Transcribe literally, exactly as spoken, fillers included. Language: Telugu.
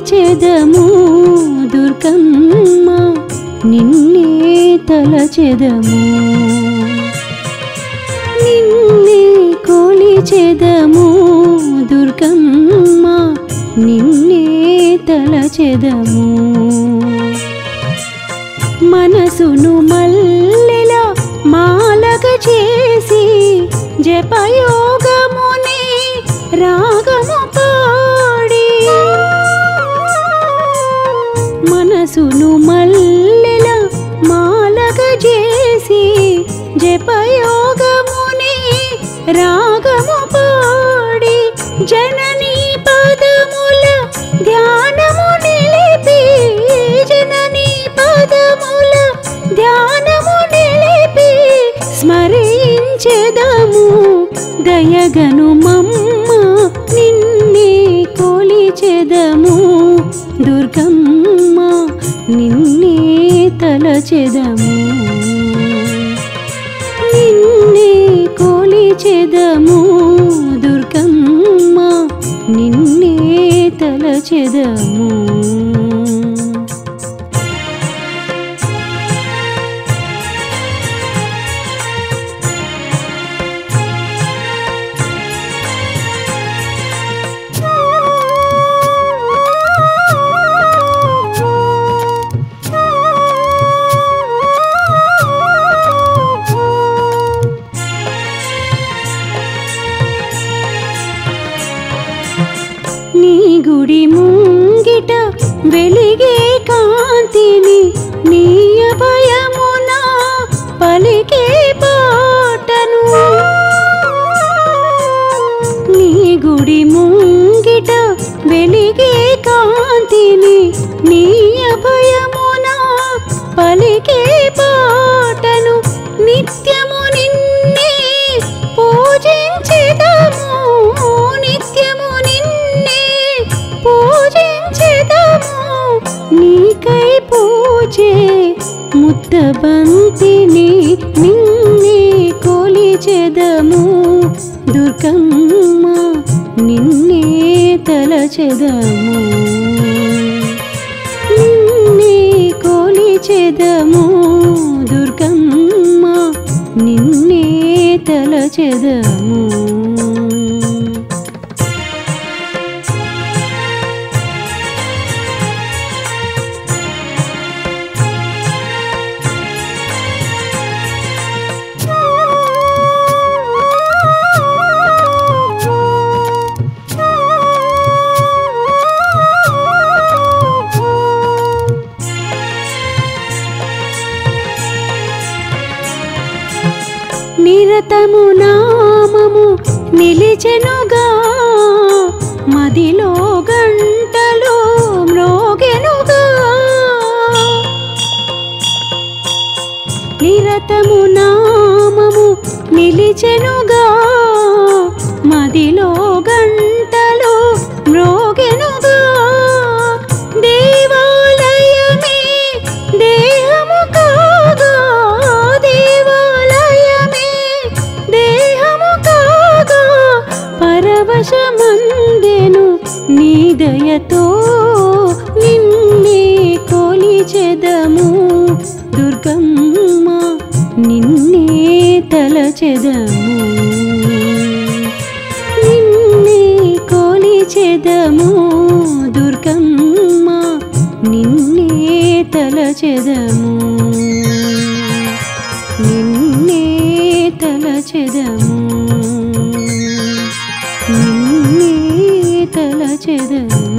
కొలిచెదము దుర్గమ్మ నిన్నే తలచెదము నిన్నే కొలిచెదము దుర్గమ్మ నిన్నే తలచెదము మనసును మల్లెల మాలగ చేసి జపయోగముని రాగము పాడి మనసును మల్లెల మాలగ చేసి జపయోగముని రాగము పాడి జననీ పదముల ధ్యానము నిలిపి జననీ పదముల ధ్యానము నిలిపి స్మరించెదము దయగను మమ్మ నిన్నే కొలిచెదము దుర్గమ్మ నిన్నే తలచెదము నిన్నే కొలిచెదము దుర్గమ్మ నిన్నే తలచెదము నీ గుడి ముంగిట వెలిగే కాంతిని నీ అభయమున పలికే పాటను నీ గుడి ముంగిట వెలిగే కాంతిని నీ అభయమున పలికే పాటను నిత్యము నిన్నే పూజించెదము నిత్యము నిన్నే పూజించెదము నీకై పూజే ముద్దబంతిని నిన్నే కొలిచెదము దుర్గమ్మ నిన్నే తలచెదము నిన్నే కొలిచెదము దుర్గమ్మ నిన్నే తలచెదము నిరతము నామము నిలిచెనుగా మదిలో గంటలు మ్రోగెనుగా నిరతము నామము నిలిచెనుగా మదిలో గంటలు మ్రోగెనుగా దేవాలయమే దేహము కాగా దేవాలయమే దేహము కాగా పరవశమందెను నీ దయతో నిన్నే కొలిచెదము దుర్గమ్మ నిన్నే తలచెదము నిన్నే కొలిచెదము దుర్గమ్మ నిన్నే తలచెదము నిన్నే తలచెదము నిన్నే తలచెదము